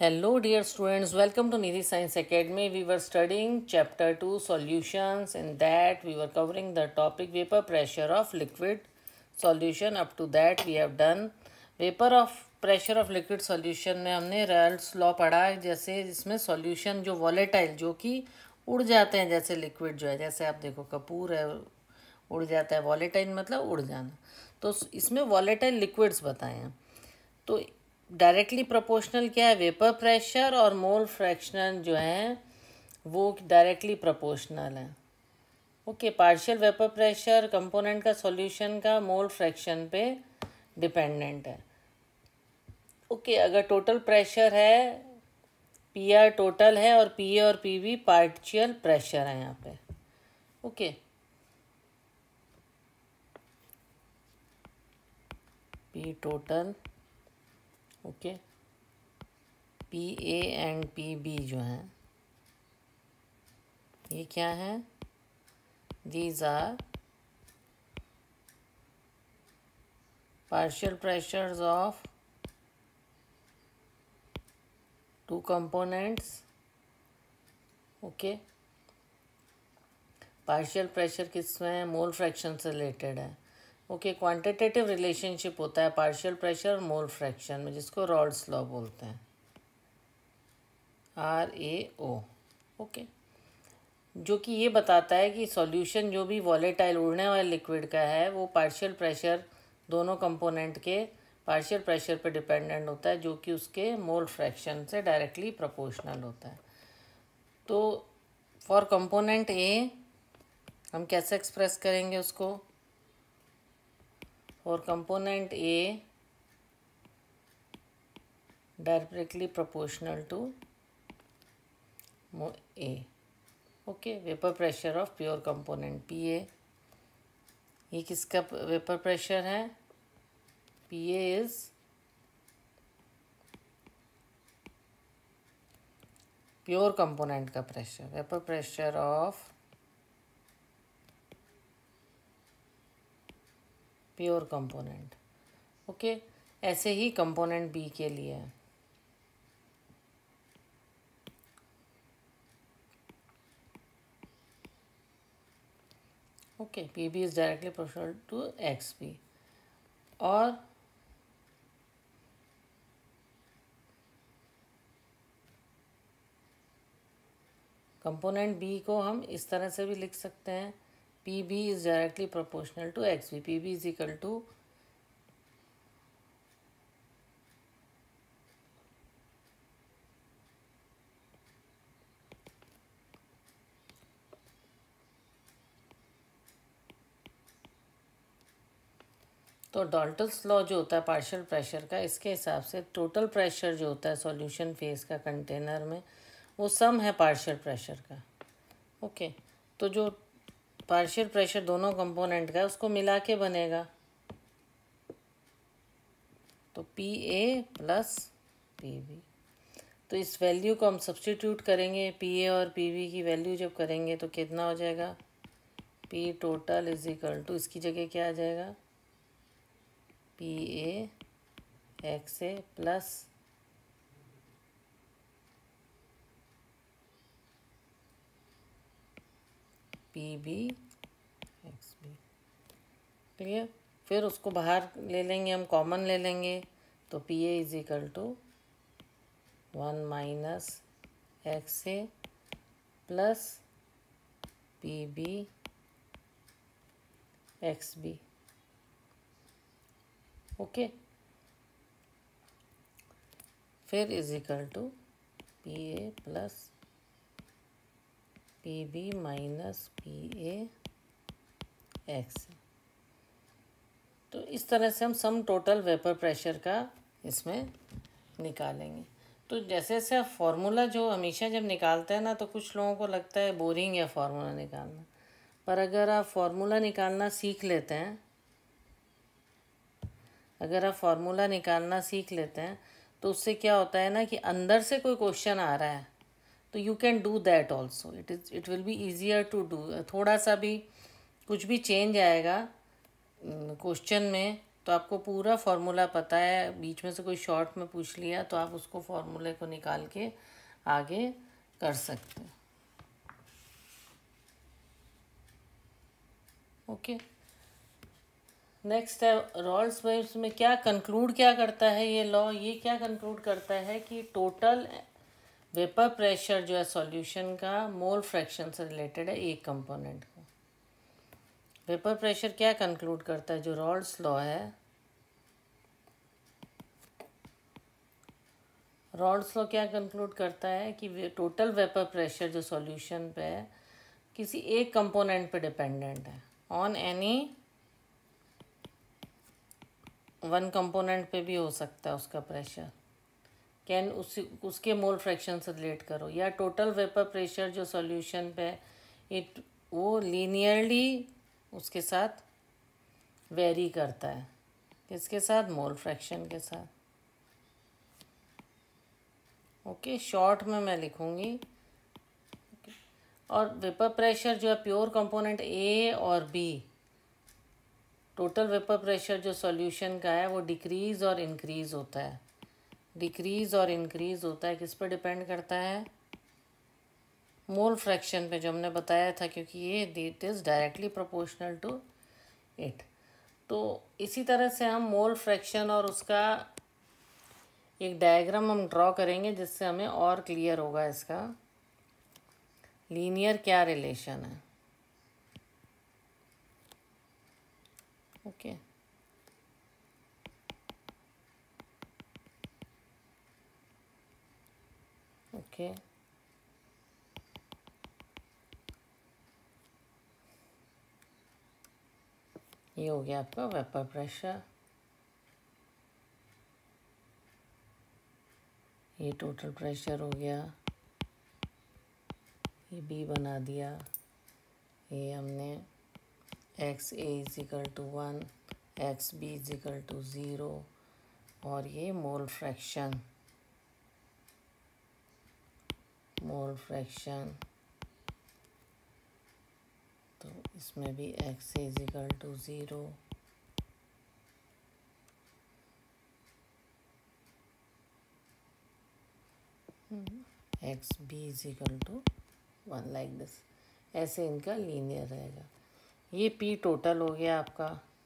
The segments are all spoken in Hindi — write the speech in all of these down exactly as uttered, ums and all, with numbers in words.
Hello dear students, welcome to Nidhi Science Academy. We were studying chapter two solutions. In that we were covering the topic vapor pressure of liquid solution. Up to that we have done vapor of pressure of liquid solution में हमने रेयल्स लॉ पढ़ा है, जैसे इसमें सॉल्यूशन जो वॉलेटाइल जो कि उड़ जाते हैं, जैसे लिक्विड जो है, जैसे आप देखो कपूर है उड़ जाता है, वॉलेटाइल मतलब उड़ जाना। तो इसमें वॉलेटाइल लिक्विड्स बताए हैं। तो डायरेक्टली प्रोपोर्शनल क्या है, वेपर प्रेशर और मोल फ्रैक्शन जो है वो डायरेक्टली प्रोपोर्शनल है। Okay, partial vapour pressure component का सॉल्यूशन का मोल फ्रैक्शन पे डिपेंडेंट है। ओके okay, अगर टोटल प्रेशर है, पी आर टोटल है और पी ए और पी वी पार्शियल प्रेशर है यहाँ पे। Okay okay. P total okay, P A and P B जो हैं ये क्या है, these are partial pressures of two components. Okay, partial pressure किसमें, मोल फ्रैक्शन से रिलेटेड है। ओके, क्वांटिटेटिव रिलेशनशिप होता है पार्शियल प्रेशर और मोल फ्रैक्शन में, जिसको रॉल्स लॉ बोलते हैं, आर ए ओ। ओके, जो कि ये बताता है कि सॉल्यूशन जो भी वॉलेटाइल उड़ने वाले लिक्विड का है वो पार्शियल प्रेशर दोनों कंपोनेंट के पार्शियल प्रेशर पे डिपेंडेंट होता है, जो कि उसके मोल फ्रैक्शन से डायरेक्टली प्रोपोर्शनल होता है। तो फॉर कंपोनेंट ए हम कैसे एक्सप्रेस करेंगे उसको, और component A directly proportional to A. Okay, vapour pressure of pure component P A, ये किसका वेपर प्रेशर है, P A is pure component का pressure, vapour pressure of pure component. Okay, ऐसे ही कंपोनेंट बी के लिए है। Okay, P B is directly proportional to X B. और कंपोनेंट बी को हम इस तरह से भी लिख सकते हैं, P B is directly proportional to X B. P B is equal to तो डाल्टन्स लॉ जो होता है पार्शियल प्रेशर का, इसके हिसाब से टोटल प्रेशर जो होता है सॉल्यूशन फेज का कंटेनर में, वो सम है पार्शियल प्रेशर का। ओके, तो जो पार्शियल प्रेशर दोनों कंपोनेंट का है उसको मिला के बनेगा, तो P A plus P B. तो इस वैल्यू को हम सब्स्टिट्यूट करेंगे, पी ए और पी बी की वैल्यू जब करेंगे तो कितना हो जाएगा, P total is equal to, इसकी जगह क्या आ जाएगा, P A X A plus P B X B. Clear, फिर उसको बाहर ले लेंगे, हम कॉमन ले लेंगे, तो P A is equal to one minus X A plus P B X B. Okay, फिर is equal to P A plus P B minus P A X. तो इस तरह से हम सम टोटल वेपर प्रेशर का इसमें निकालेंगे। तो जैसे जैसे फॉर्मूला जो हमेशा जब निकालते हैं ना, तो कुछ लोगों को लगता है बोरिंग है फॉर्मूला निकालना, पर अगर आप फॉर्मूला निकालना सीख लेते हैं अगर आप फॉर्मूला निकालना सीख लेते हैं तो उससे क्या होता है ना, कि अंदर से कोई क्वेश्चन आ रहा है तो you can do that also, it is it will be easier to do. थोड़ा सा भी कुछ भी चेंज आएगा क्वेश्चन में तो आपको पूरा फार्मूला पता है, बीच में से कोई शॉर्ट में पूछ लिया तो आप उसको फार्मूले को निकाल के आगे कर सकते हैं। ओके, नेक्स्ट है रॉल्स वेव्स में क्या कंक्लूड क्या करता है ये लॉ, ये क्या कंक्लूड करता है कि टोटल वेपर प्रेशर जो है सॉल्यूशन का मोल फ्रैक्शन से रिलेटेड है एक कंपोनेंट का। वेपर प्रेशर क्या कंक्लूड करता है, जो रॉल्स लॉ है, रॉल्स लॉ क्या कंक्लूड करता है कि टोटल वेपर प्रेशर जो सॉल्यूशन पे है किसी एक कंपोनेंट पे डिपेंडेंट है, ऑन एनी वन कंपोनेंट पे भी हो सकता है उसका प्रेशर, कैन उस उसके मोल फ्रैक्शन से रिलेट करो, या टोटल वेपर प्रेशर जो सॉल्यूशन पे इट वो लीनियरली उसके साथ वेरी करता है, किसके साथ, मोल फ्रैक्शन के साथ। ओके, शॉर्ट में मैं लिखूँगी। और वेपर प्रेशर जो है प्योर कंपोनेंट ए और बी, टोटल वेपर प्रेशर जो सॉल्यूशन का है वो डिक्रीज़ और इंक्रीज़ होता है, डिक्रीज़ और इंक्रीज़ होता है, किस पर डिपेंड करता है, मोल फ्रैक्शन पे, जो हमने बताया था, क्योंकि ये it is directly proportional to it. तो इसी तरह से हम मोल फ्रैक्शन और उसका एक डायग्राम हम ड्रॉ करेंगे जिससे हमें और क्लियर होगा इसका लीनियर क्या रिलेशन है। ओके, ओके, ये हो गया आपका वेपर प्रेशर, ये टोटल प्रेशर हो गया, ये बी बना दिया, ये हमने X A is equal to one, X B is equal to zero, और ये मोल फ्रैक्शन, मोल फ्रैक्शन, तो इसमें भी X A is equal to zero, X B is equal to one, like this, ऐसे इनका लीनियर रहेगा। ये पी टोटल हो गया आपका,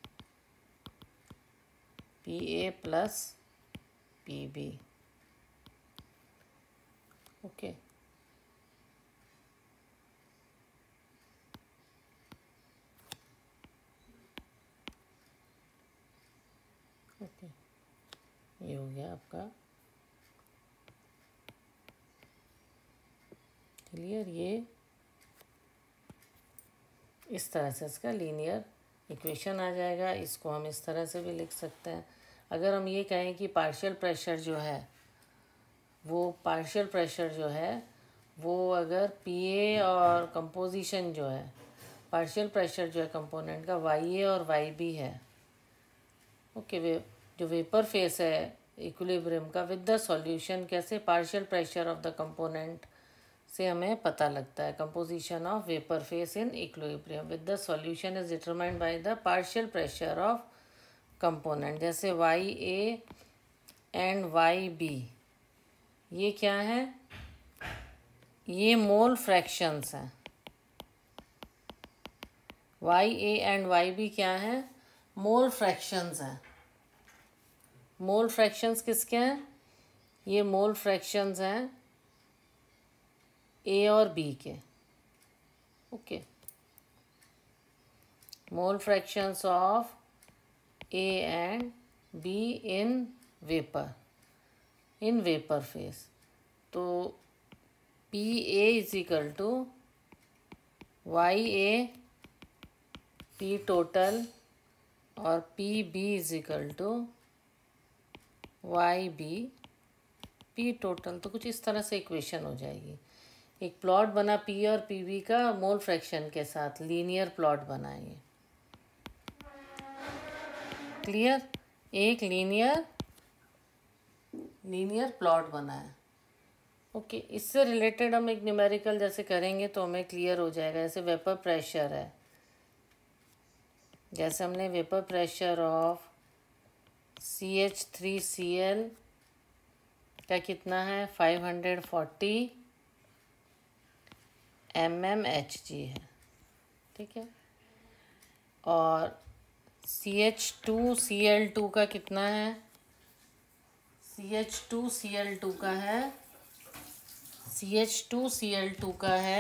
P A plus P B. Okay, okay, ये हो गया आपका क्लियर। ये इस तरह से इसका लीनियर इक्वेशन आ जाएगा। इसको हम इस तरह से भी लिख सकते हैं। अगर हम ये कहें कि पार्शियल प्रेशर जो है वो पार्शियल प्रेशर जो है वो अगर पी ए और कंपोजिशन जो है पार्शियल प्रेशर जो है कंपोनेंट का वाई ए और वाई बी है। ओके, वे जो वेपर फेस है इक्विलिब्रियम का विद द सॉल्यूशन, कैसे partial pressure of the component से हमें पता लगता है। Composition of vapour phase in equilibrium with the solution is determined by the partial pressure of component. जैसे Y A and Y B, ये क्या है, ये मोल फ्रैक्शंस हैं। Y A and Y B क्या है, मोल फ्रैक्शंस हैं। मोल फ्रैक्शंस किसके हैं, ये मोल फ्रैक्शंस हैं ए और बी के। Okay, mole fractions of A and B in vapour, in vapour phase. तो P A is equal to Y A P total और P B is equal to Y B P total. तो कुछ इस तरह से इक्वेशन हो जाएगी। एक प्लॉट बना पी और पी बी का मोल फ्रैक्शन के साथ, लीनियर प्लॉट बनाएंगे। क्लियर, एक लीनियर लीनियर प्लॉट बना है। ओके, इससे रिलेटेड हम एक न्यूमेरिकल जैसे करेंगे तो हमें क्लियर हो जाएगा। जैसे वेपर प्रेशर है, जैसे हमने vapour pressure of C H three C L का कितना है, five hundred forty M M H G है, ठीक है। और C H two C L two का कितना है, C H two C L two का है C H two C L two का है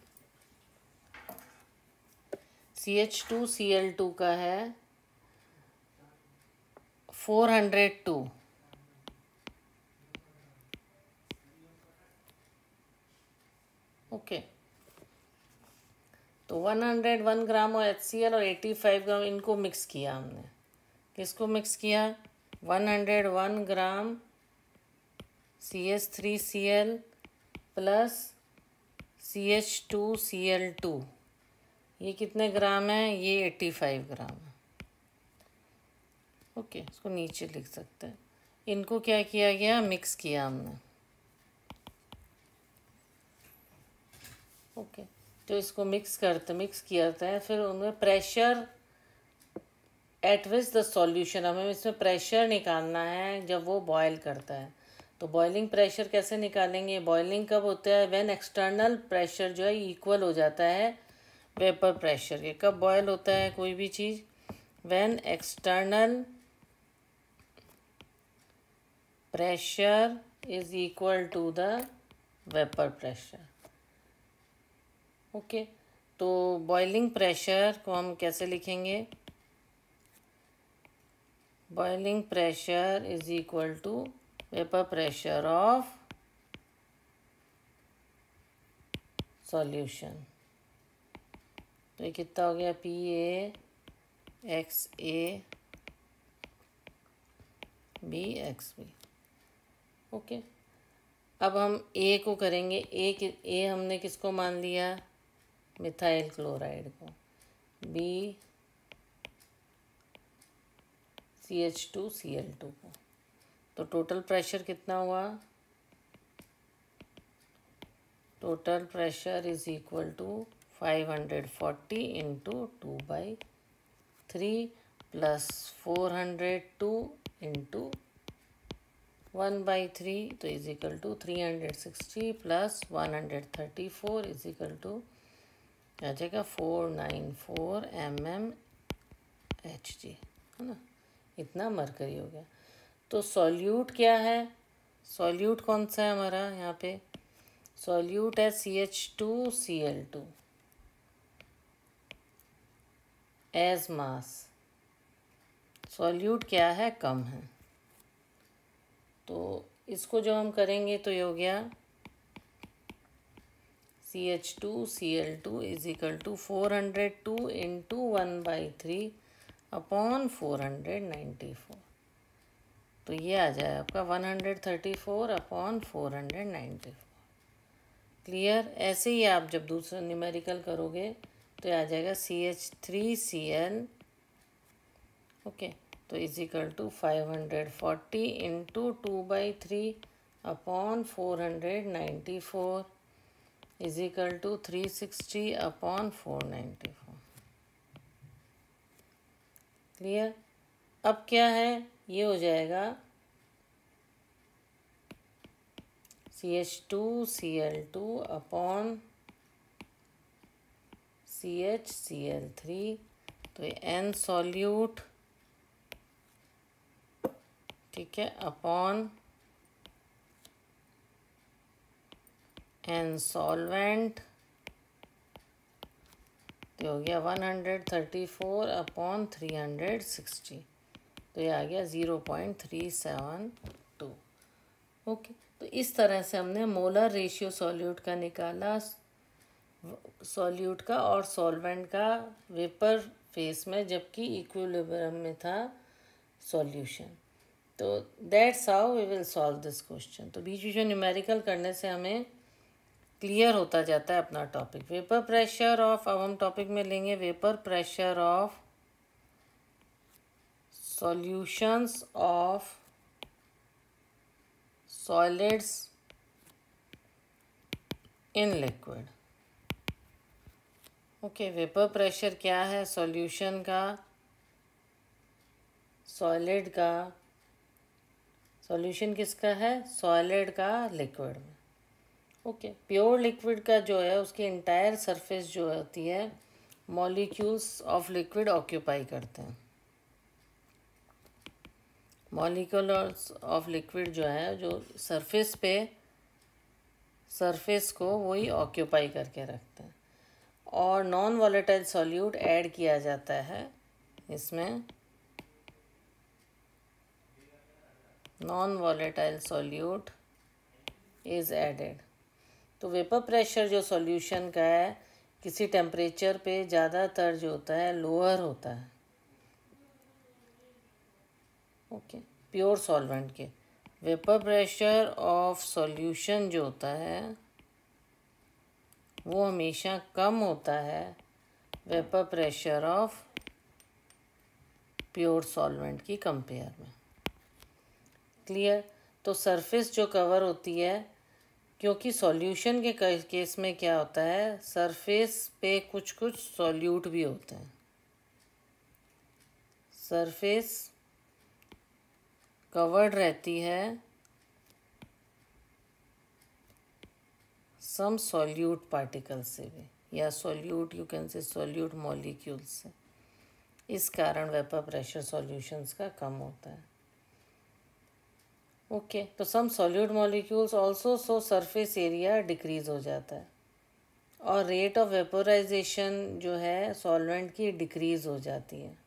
C H two C L two का है फोर हंड्रेड टू, ओके। तो वन हंड्रेड वन ग्राम और एच सी एल और एटी फाइव ग्राम इनको मिक्स किया हमने। किसको मिक्स किया, one hundred one gram C H three C L plus C H two C L two, ये कितने ग्राम है, ये एट्टी फाइव ग्राम है, ओके। इसको नीचे लिख सकते हैं। इनको क्या किया गया, मिक्स किया हमने, ओके। तो इसको मिक्स करते मिक्स करते हैं, फिर उनमें pressure at which the solution, हमें इसमें प्रेशर निकालना है जब वो बॉयल करता है। तो बॉइलिंग प्रेशर कैसे निकालेंगे, बॉइलिंग कब होता है, व्हेन एक्सटर्नल प्रेशर जो है इक्वल हो जाता है वेपर प्रेशर के। कब बॉयल होता है कोई भी चीज़, when external pressure is equal to the vapour pressure, okay. तो बॉइलिंग प्रेशर को हम कैसे लिखेंगे, boiling pressure is equal to vapour pressure of solution. तो ये कितना हो गया, P A X A B X B, okay. अब हम ए को करेंगे, ए कि ए हमने किसको मान लिया, मिथाइल क्लोराइड को, B C H two C L two को। तो टोटल प्रेशर कितना हुआ, total pressure is equal to five hundred forty into two by three plus four hundred two into one by three, तो is equal to three hundred sixty plus one hundred thirty four is equal to आ जाएगा four nine four M M H G, है ना। इतना मरकरी हो गया। तो सॉल्यूट क्या है, सॉल्यूट कौन सा है हमारा यहाँ पे, सॉल्यूट है C H two C L two as mass. Solute क्या है, कम है। तो इसको जो हम करेंगे तो ये हो गया C H two C L two is equal to four hundred two into one by three upon four hundred ninety four. तो ये आ जाए आपका one hundred thirty four upon four hundred ninety four. Clear. ऐसे ही आप जब दूसरा न्यूमेरिकल करोगे तो आ जाएगा C H three C L, okay. तो is equal to five hundred forty into two by three upon four hundred ninety four is equal to three sixty upon four ninety four. Clear. अब क्या है, ये हो जाएगा C H two C L two upon C H C L three, तो ये एन सॉल्यूट, ठीक है, अपॉन एन सॉल्वेंट, तो हो गया one hundred thirty four upon three hundred sixty, तो ये आ गया zero point three seven two, okay. तो इस तरह से हमने मोलर रेशियो सॉल्यूट का निकाला, सॉल्यूट का और सॉल्वेंट का वेपर फेस में, जबकि इक्विलिब्रियम में था सॉल्यूशन। तो that's how we will solve this question. तो बीच बीच में न्यूमेरिकल करने से हमें क्लियर होता जाता है अपना टॉपिक। वेपर प्रेशर ऑफ, अब हम टॉपिक में लेंगे vapour pressure of solutions of solids in liquid, okay. Vapour pressure क्या है सॉल्यूशन का, सॉलिड का सॉल्यूशन किसका है? सॉलिड का लिक्विड में। ओके, प्योर लिक्विड का जो है उसकी इंटायर सरफेस जो होती है मॉलिक्यूल्स ऑफ लिक्विड ऑक्यूपाई करते हैं। मॉलिक्यूल्स ऑफ लिक्विड जो है जो सरफेस पे सरफेस को वही ऑक्यूपाई करके रखते हैं। और नॉन वॉलेटाइल सॉल्यूट ऐड किया जाता है इसमें, non volatile solute is added. तो वेपर प्रेशर जो सॉल्यूशन का है किसी टेम्परेचर पे ज़्यादातर जो होता है लोअर होता है। ओके, प्योर सॉल्वेंट के वेपर प्रेशर ऑफ सॉल्यूशन जो होता है वो हमेशा कम होता है vapour pressure of pure solvent की कंपेयर में। क्लियर? तो सरफेस जो कवर होती है, क्योंकि सॉल्यूशन के केस में क्या होता है सरफेस पे कुछ कुछ सॉल्यूट भी होते हैं। सरफेस कवर्ड रहती है सम सॉल्यूट पार्टिकल से भी, या solute you can say solute molecule से। इस कारण वेपर प्रेशर सॉल्यूशंस का कम होता है। ओके okay, तो some solute molecules also so surface area decrease हो जाता है और रेट ऑफ वेपोराइजेशन जो है सॉल्वेंट की डिक्रीज हो जाती है।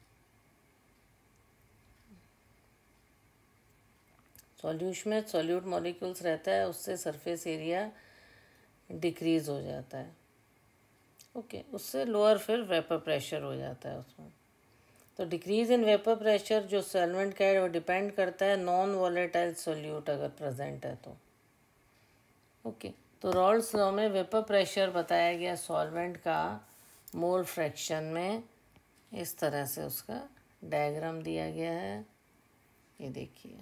सॉल्यूशन में सॉल्यूट मॉलिक्यूल्स रहता है उससे सरफेस एरिया डिक्रीज हो जाता है। ओके okay, उससे लोअर फिर वेपर प्रेशर हो जाता है उसमें। तो डिक्रीज इन वेपर प्रेशर जो सॉल्वेंट का है वो डिपेंड करता है नॉन वॉलेटाइल सॉल्यूट अगर प्रेजेंट है तो। ओके okay, तो रॉल्स लॉ में वेपर प्रेशर बताया गया सॉल्वेंट का मोल फ्रैक्शन में, इस तरह से उसका डायग्राम दिया गया है। ये देखिए,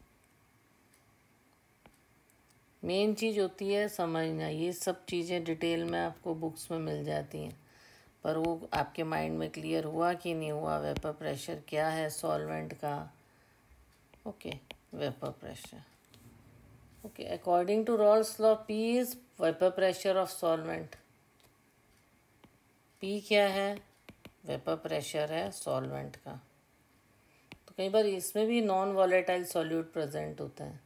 मेन चीज़ होती है समझना। ये सब चीज़ें डिटेल में आपको बुक्स में मिल जाती हैं, पर वो आपके माइंड में क्लियर हुआ कि नहीं हुआ वेपर प्रेशर क्या है सॉल्वेंट का। Okay, vapour pressure. Okay, according to Raoult's law P is vapour pressure of solvent. P क्या है? वेपर प्रेशर है सॉल्वेंट का। तो कई बार इसमें भी नॉन वॉलेटाइल सॉल्यूट प्रेजेंट होता है।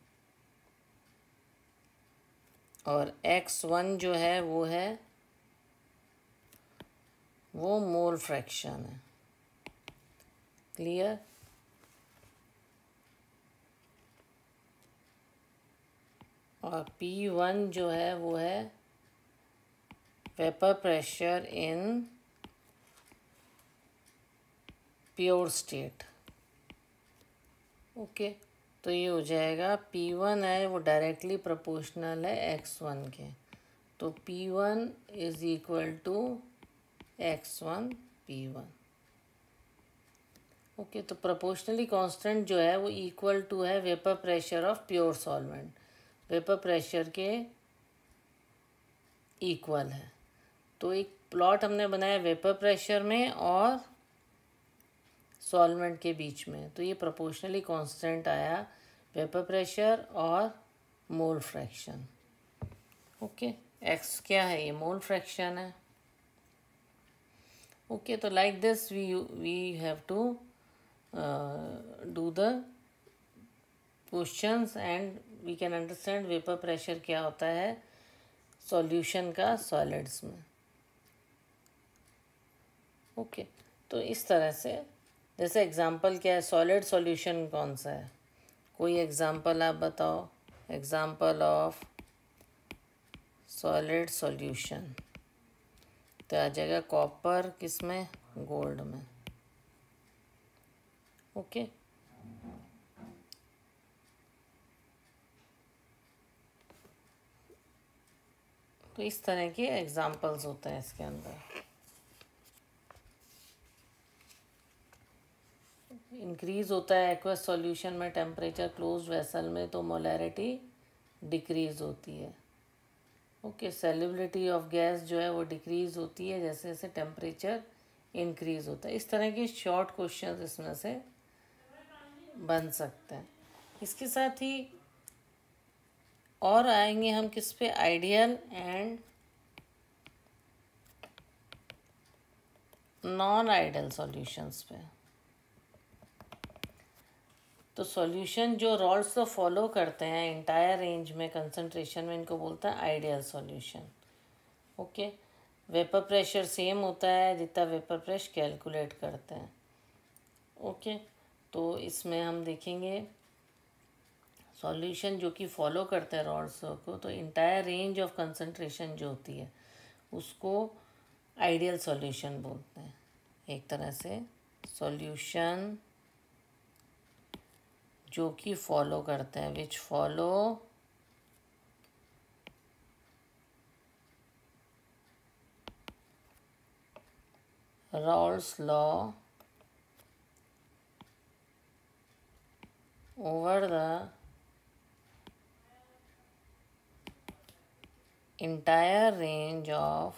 और एक्स वन जो है वो है वो मोल फ्रैक्शन है। क्लियर? और पी वन जो है वो है vapour pressure in pure state. Okay, तो ये हो जाएगा पी वन है वो डायरेक्टली प्रोपोर्शनल है एक्स वन के, तो P one is equal to X one P one. Okay, तो प्रोपोर्शनली कांस्टेंट जो है वो इक्वल टू है vapour pressure of pure solvent, vapour pressure के इक्वल है। तो एक प्लॉट हमने बनाया वेपर प्रेशर में और सॉल्वेंट के बीच में, तो ये प्रोपोर्शनली कांस्टेंट आया वेपर प्रेशर और मोल फ्रैक्शन। ओके, एक्स क्या है? ये मोल फ्रैक्शन है। ओके, तो like this we we have to do the questions and we can understand vapour pressure क्या होता है सॉल्यूशन का सॉलिड्स में। ओके, तो इस तरह से जैसे एग्जांपल क्या है, सॉलिड सॉल्यूशन कौन सा है? कोई एग्जांपल आप बताओ, एग्जांपल ऑफ सॉलिड सॉल्यूशन। तो आ जाएगा कॉपर, किस में? गोल्ड में। ओके, तो इस तरह के एग्जांपल्स होते हैं इसके अंदर। इंक्रीज होता है एक्वस सॉल्यूशन में टेम्परेचर क्लोज्ड वेसल में, तो मोलैरिटी डिक्रीज होती है। ओके, सेल्युबिलिटी ऑफ गैस जो है वो डिक्रीज होती है जैसे जैसे टेम्परेचर इंक्रीज होता है। इस तरह के शॉर्ट क्वेश्चंस इसमें से बन सकते हैं। इसके साथ ही और आएंगे हम किस पे, ideal and non ideal solutions पे। तो सॉल्यूशन जो रॉल्स तो फॉलो करते हैं इंटायर रेंज में कंसंट्रेशन में, इनको बोलता है ideal solution. Okay, vapour pressure same होता है जितना वेपर प्रेशर कैलकुलेट करते हैं। ओके, तो इसमें हम देखेंगे सॉल्यूशन जो कि फॉलो करते हैं रॉल्स को, तो इंटायर रेंज ऑफ कंसंट्रेशन जो होती है उसको आइडियल सॉल्यूशन बोलते हैं। एक तरह से सॉल्यूशन जो कि फॉलो करते हैं, which follow Raoult's law over the entire range of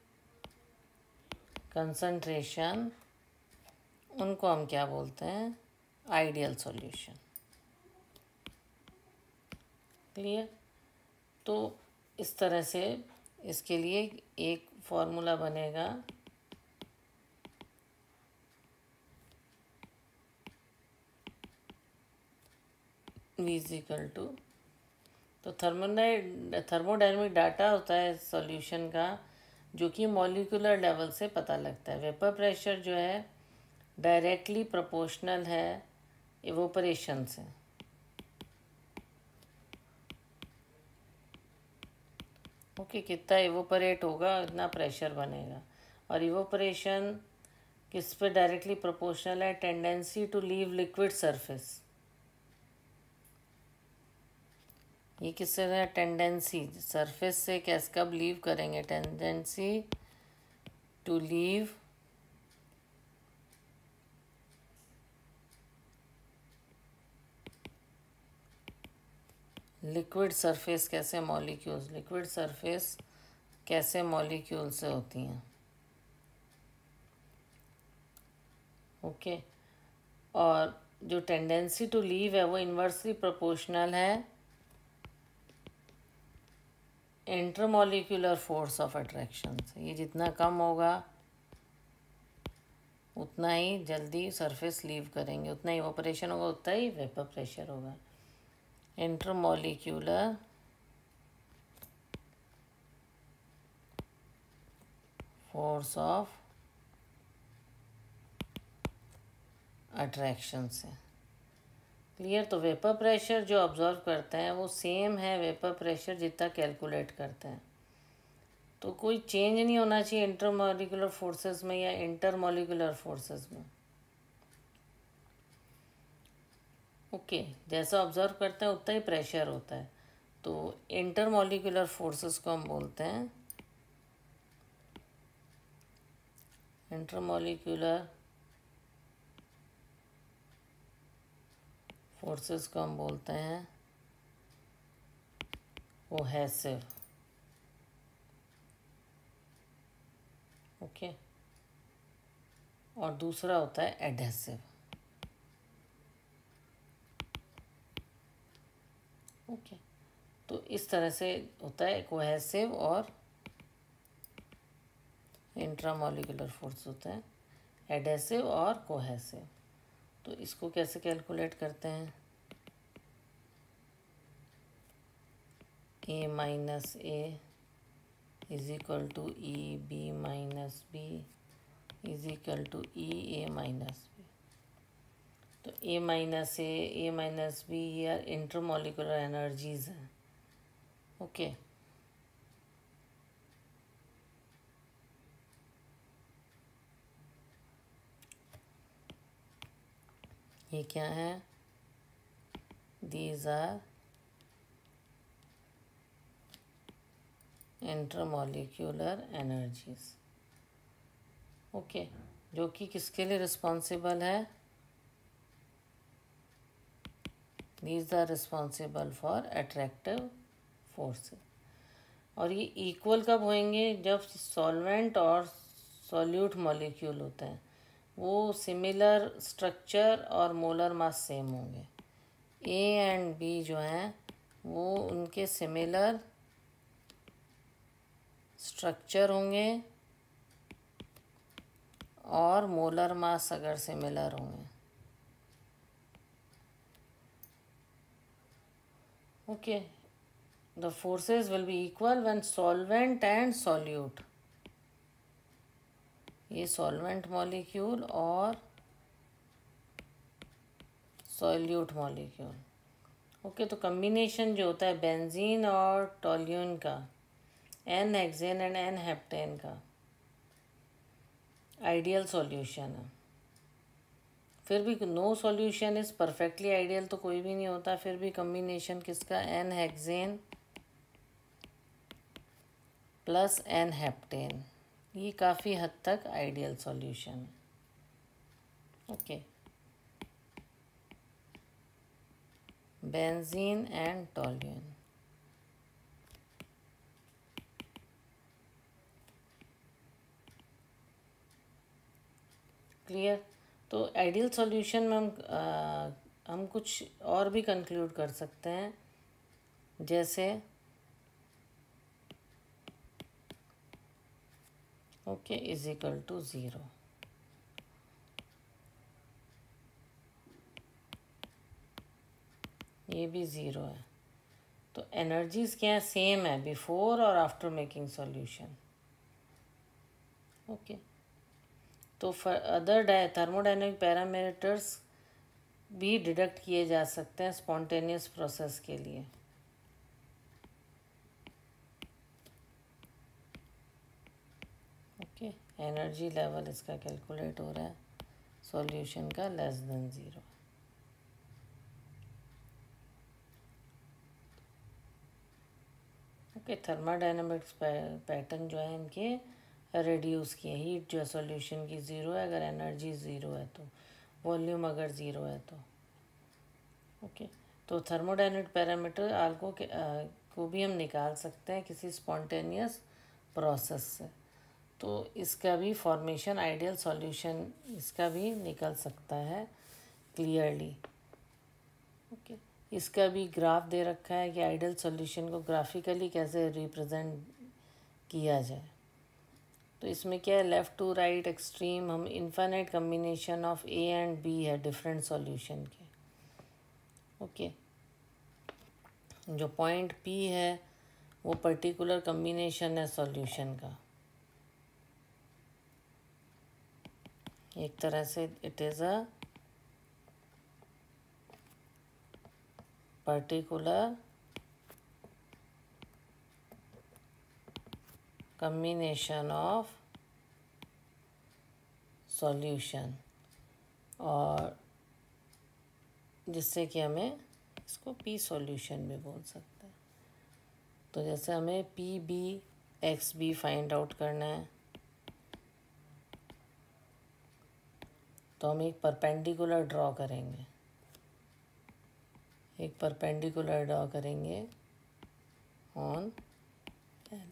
concentration, उनको हम क्या बोलते हैं, आइडियल सॉल्यूशन। क्लियर? तो इस तरह से इसके लिए एक फॉर्मूला बनेगा, V इज इक्वल टू, तो थर्मोडाइ थर्मोडायनेमिक डाटा होता है सॉल्यूशन का जो कि मॉलिक्यूलर लेवल से पता लगता है। वेपर प्रेशर जो है डायरेक्टली प्रोपोर्शनल है इवोपरेशन से। ओके, कितना इवोपरेट होगा उतना प्रेशर बनेगा। और इवोपरेशन किस पे डायरेक्टली प्रोपोर्शनल है, tendency to leave liquid surface. ये किससे है, टेंडेंसी सरफेस से कैसे कब लीव करेंगे, tendency to leave liquid surface, कैसे मॉलिक्यूल्स, लिक्विड सरफेस कैसे मॉलिक्यूल से होती हैं। ओके, और जो टेंडेंसी टू लीव है वो इन्वर्सली प्रोपोर्शनल है इंटरमॉलिक्यूलर फोर्स ऑफ अट्रैक्शन से। ये जितना कम होगा उतना ही जल्दी सरफेस लीव करेंगे, उतना ही इवोपरेशन होगा, उतना ही वेपर प्रेशर होगा। इंटरमॉलिक्यूलर फोर्स ऑफ अट्रैक्शन से। क्लियर? तो वेपर प्रेशर जो ऑब्जर्व करते हैं वो सेम है वेपर प्रेशर जितना कैलकुलेट करते हैं। तो कोई चेंज नहीं होना चाहिए इंटरमॉलिक्यूलर फोर्सेस में या इंटरमॉलिक्यूलर फोर्सेस में। ओके, जैसा ऑब्जर्व करते हैं उतना ही प्रेशर होता है। तो इंटरमॉलिक्यूलर फोर्सेस को हम बोलते हैं, इंटरमॉलिक्यूलर फोर्सेस को हम बोलते हैं कोहेसिव। ओके, और दूसरा होता है एडहेसिव। ओके, तो इस तरह से होता है कोहेसिव और इंट्रामॉलिक्यूलर फोर्स होता है, एडहेसिव और कोहेसिव। तो इसको कैसे कैलकुलेट करते हैं, A minus A is equal to E B minus B is equal to E A minus B. तो A minus A, A minus B ये इंटरमॉलिक्यूलर एनर्जीज हैं। ओके, ये क्या है, these are intermolecular energies. Okay, जो कि किसके लिए रिस्पॉन्सिबल है, these are responsible for attractive forces. और ये इक्वल कब होंगे, जब सॉल्वेंट और सॉल्यूट मॉलिक्यूल होते हैं वो सिमिलर स्ट्रक्चर और मोलर मास सेम होंगे। ए एंड बी जो हैं वो उनके सिमिलर स्ट्रक्चर होंगे और मोलर मास अगर सिमिलर होंगे। Okay, the forces will be equal when solvent and solute, ये सॉल्वेंट मॉलिक्यूल और सॉल्यूट मॉलिक्यूल। ओके, तो कम्बिनेशन जो होता है बेंजीन और टोल्यून का, N hexane and N heptane का, आइडियल सॉल्यूशन है। फिर भी no solution is perfectly ideal तो कोई भी नहीं होता, फिर भी कम्बिनेशन किसका, N hexane plus N heptane, ये काफ़ी हद तक आइडियल सॉल्यूशन है। Okay, benzene and toluene. Clear. तो आइडियल सॉल्यूशन में हम आ, हम कुछ और भी कंक्लूड कर सकते हैं, जैसे okay is equal to zero. ये भी ज़ीरो है, तो एनर्जीज क्या सेम है बिफोर और आफ्टर मेकिंग सॉल्यूशन। ओके, तो अदर थर्मोडाइनमिक पैरामीटर्स भी डिडक्ट किए जा सकते हैं स्पॉन्टेनियस प्रोसेस के लिए। ओके, एनर्जी लेवल इसका कैलकुलेट हो रहा है सॉल्यूशन का less than zero. Okay, thermodynamics pattern जो है इनके रिड्यूस किए, हीट जो है सॉल्यूशन की ज़ीरो है अगर एनर्जी ज़ीरो है तो, वॉल्यूम अगर ज़ीरो है तो। ओके, तो थर्मोडाइनमिक पैरामीटर आल्को के आ, को भी हम निकाल सकते हैं किसी स्पॉन्टेनियस प्रोसेस से, तो इसका भी फॉर्मेशन आइडियल सॉल्यूशन इसका भी निकल सकता है क्लियरली। ओके, इसका भी ग्राफ दे रखा है कि आइडियल सॉल्यूशन को ग्राफिकली कैसे रिप्रेजेंट किया जाए। तो इसमें क्या है, लेफ़्ट टू राइट एक्सट्रीम हम infinite combination of A and B है डिफरेंट सॉल्यूशन के। ओके, जो पॉइंट पी है वो पर्टिकुलर कम्बिनेशन है सॉल्यूशन का, एक तरह से it is a particular combination of solution, और जिससे कि हमें इसको पी सॉल्यूशन भी बोल सकते हैं। तो जैसे हमें P B X B find out करना है, तो हम एक परपेंडिकुलर ड्रॉ करेंगे, एक परपेंडिकुलर ड्रॉ करेंगे ऑन एन।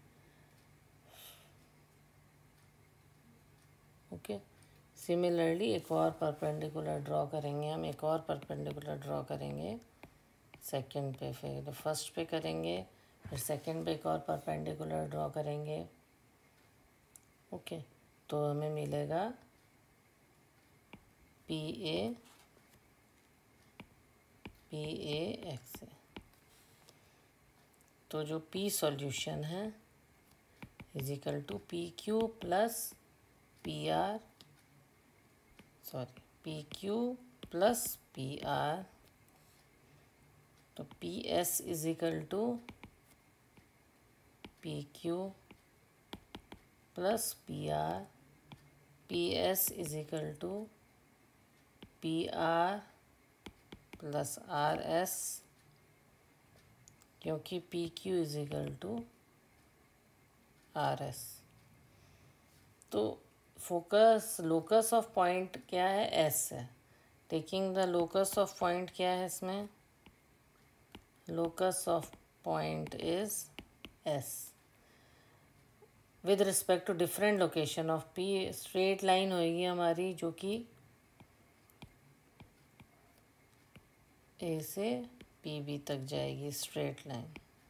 ओके, सिमिलरली एक और परपेंडिकुलर ड्रॉ करेंगे हम, एक और परपेंडिकुलर ड्रॉ करेंगे सेकंड पे, फिर तो फर्स्ट पे करेंगे, फिर सेकंड पे एक और परपेंडिकुलर ड्रॉ करेंगे। ओके, तो हमें मिलेगा P A P A X A. तो जो पी सॉल्यूशन है is equal to P Q plus P R, sorry P Q plus P R, तो P S is equal to P Q plus P R, P S is equal to P R plus R S, क्योंकि P Q is equal to R S. तो फोकस लोकस ऑफ पॉइंट क्या है, एस है। Taking the locus of point क्या है इसमें, locus of point is S with respect to different location of P. Straight line होगी हमारी जो कि ए से पी बी तक जाएगी स्ट्रेट लाइन,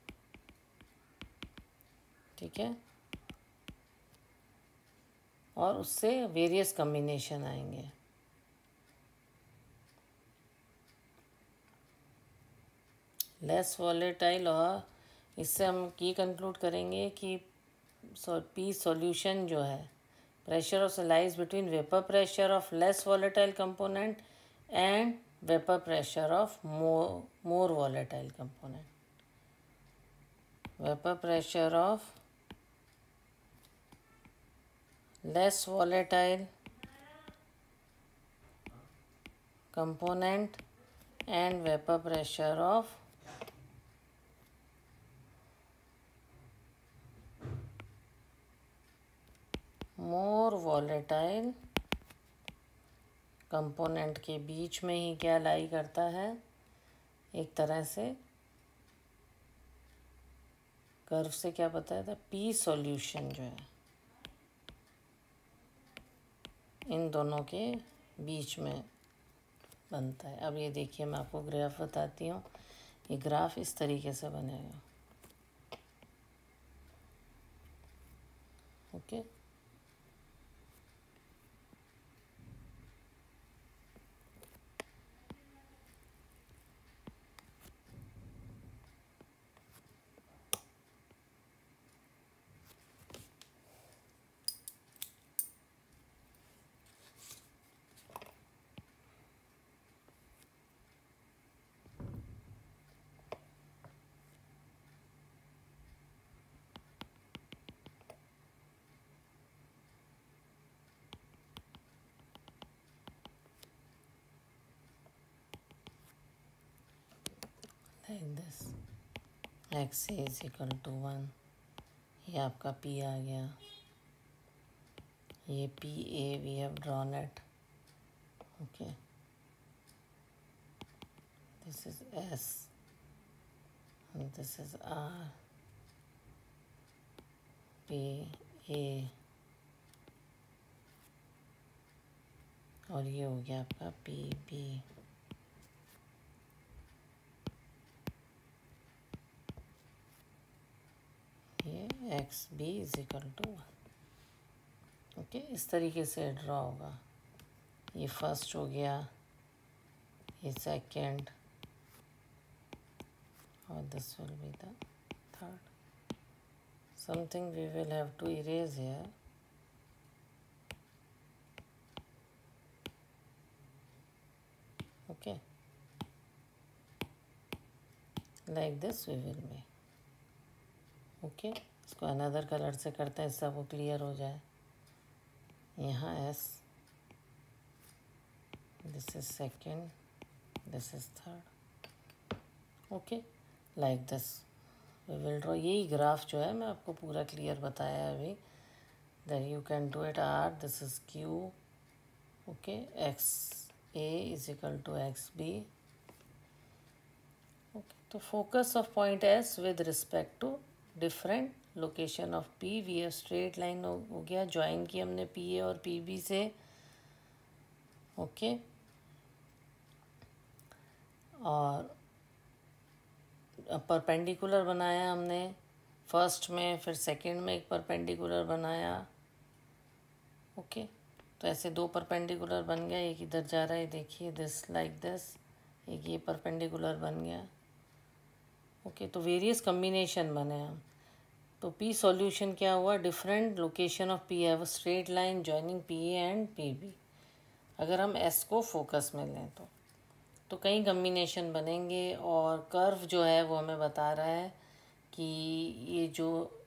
ठीक है। और उससे वेरियस कम्बिनेशन आएंगे। लेस वॉलेटाइल, और इससे हम ये कंक्लूड करेंगे कि पी सॉल्यूशन जो है, pressure of lies between vapour pressure of less volatile component and vapour pressure of more more volatile component. Vapour pressure of less volatile component and vapor pressure of more volatile component के बीच में ही क्या लाई करता है, एक तरह से कर्व से क्या बताया था, पी सॉल्यूशन जो है इन दोनों के बीच में बनता है। अब ये देखिए, मैं आपको ग्राफ बताती हूँ। ये ग्राफ इस तरीके से बनेगा, okay. Like this, X A is equal to one, ये आपका पी आ गया, ये P A we have drawn at, okay. This is S, this is R, P A, और ये हो गया आपका पी बी। ये X B is equal to one, okay. इस तरीके से ड्रॉ होगा। ये फर्स्ट हो गया, ये सेकंड, और this will be the third. Something we will have to erase here, okay. Like this we will make, okay. इसको अनदर कलर से करते हैं, इससे आपको क्लियर हो जाए। यहाँ S, this is second, this is third, okay. Like this we will draw. यही ग्राफ जो है मैं आपको पूरा क्लियर बताया अभी, that you can do it. R, this is Q, okay. X A is equal to X B, okay. तो focus of point S with respect to different location of P, we है स्ट्रेट लाइन हो गया, ज्वाइन की हमने पी ए और पी बी से, ओके। और परपेंडिकुलर बनाया हमने फर्स्ट में, फिर सेकंड में एक परपेंडिकुलर बनाया, ओके। तो ऐसे दो परपेंडिकुलर बन गया, एक इधर जा रहा है, देखिए दिस लाइक दिस, एक ये परपेंडिकुलर बन गया, ओके। तो वेरियस कम्बिनेशन बने हम। तो पी सॉल्यूशन क्या हुआ, different location of P have straight line joining P A and P B. अगर हम एस को फोकस में लें तो तो कई कम्बिनेशन बनेंगे, और कर्व जो है वो हमें बता रहा है कि ये जो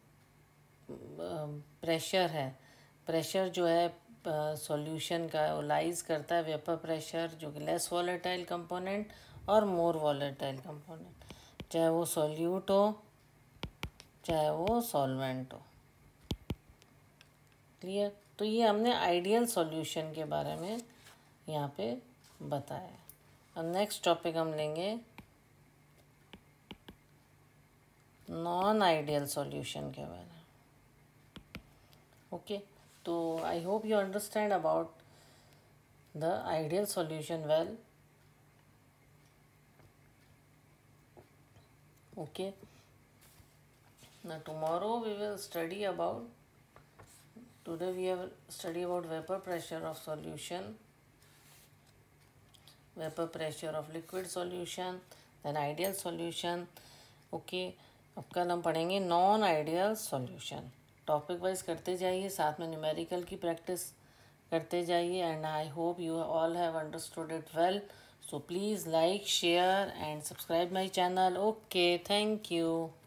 प्रेशर है, प्रेशर जो है सॉल्यूशन का वो लाइज करता है वेपर प्रेशर, जो कि लेस वॉलेटाइल कंपोनेंट और मोर वॉलेटाइल कंपोनेंट, चाहे वो सॉल्यूट हो चाहे वो सॉल्वेंट हो, क्लियर। तो ये हमने आइडियल सॉल्यूशन के बारे में यहाँ पे बताया। अब नेक्स्ट टॉपिक हम लेंगे नॉन आइडियल सॉल्यूशन के बारे में, ओके। तो I hope you understand about the ideal solution well. Okay. Now tomorrow we will study about, today we have study about vapor pressure of solution, vapor pressure of liquid solution, then ideal solution. Okay. अब कल हम पढ़ेंगे non ideal solution. Topic wise करते जाइए, साथ में न्यूमेरिकल की प्रैक्टिस करते जाइए. And I hope you all have understood it well. So please like, share and subscribe my channel. Okay, thank you.